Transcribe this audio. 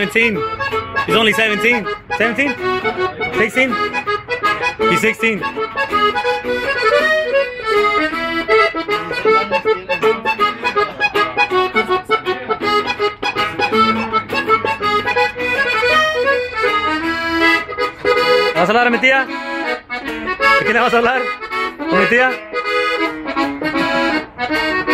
17. He's only 17. 17? 16? He's 16. ¿Vas a hablar a mi tía? ¿De qué le vas a hablar? ¿Con mi tía?